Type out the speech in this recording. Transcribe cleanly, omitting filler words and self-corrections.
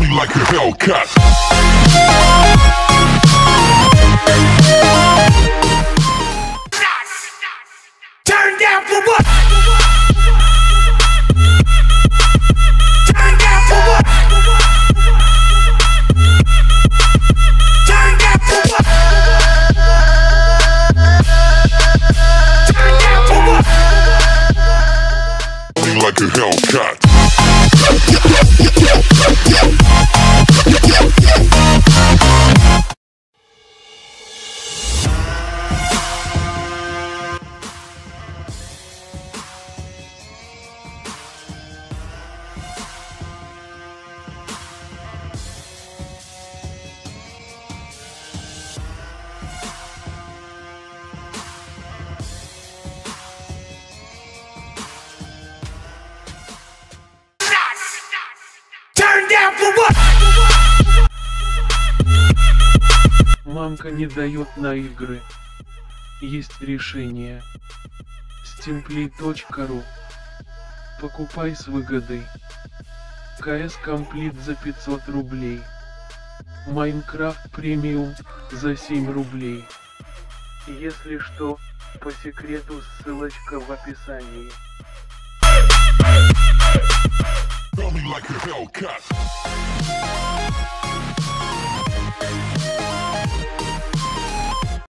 me like a Hellcat. Turn down for what? Turn down for what? Turn down for what? Turn down for what? Me like a Hellcat. Turn down for what? Мамка не дает на игры. Есть решение. Steamplay.ru. Покупай с выгодой. CS Complete за 500 рублей. Minecraft Premium за 7 рублей. Если что, по секрету ссылочка в описании. Feel me like a Hellcat.